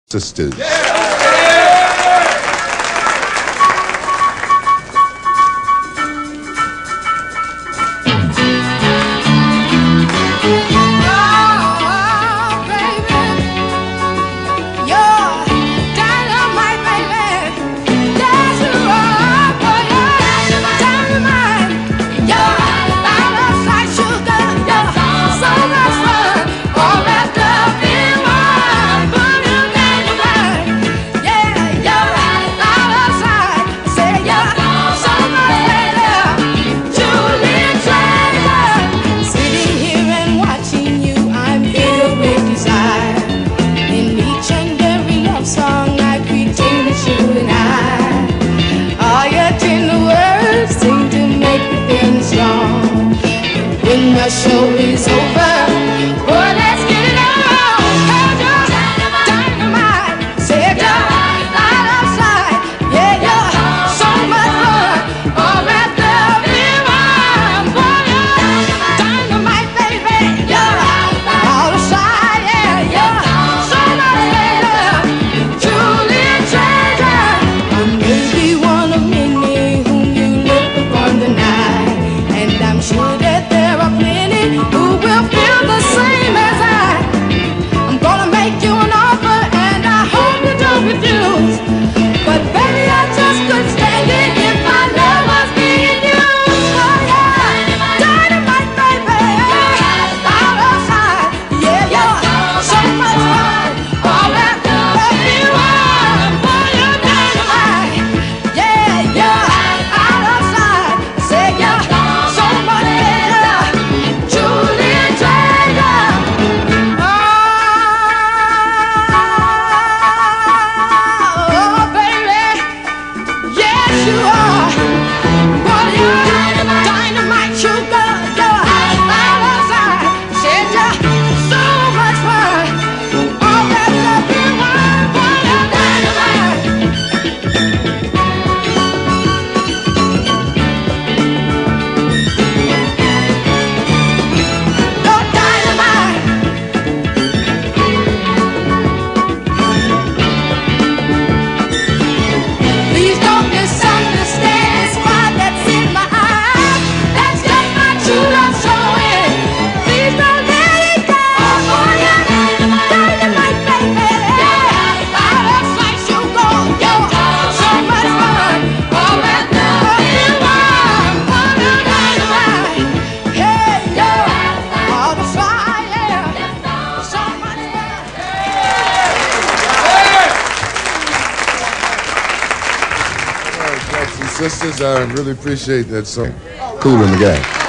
Sisters. When the show is over, oh, let's get it on. Hold your dynamite, say it out outside. Yeah, you're so much fun, all wrapped up in one. Boy, you're dynamite, baby. You're outside, yeah, you're so much better. Truly a treasure. I may be one of many whom you look upon the night, and I'm sure that who will feel the same as I. I'm gonna make you an offer, and I hope you don't refuse. But baby, I just couldn't stand it if my love was being used. Oh yeah, dynamite, baby, out outside. Yeah, you're so much fun, all wrapped up in one. Boy, you're dynamite. Yeah, you're out outside. Say you're so much better. Sisters, I really appreciate that song. Cool in the Gang.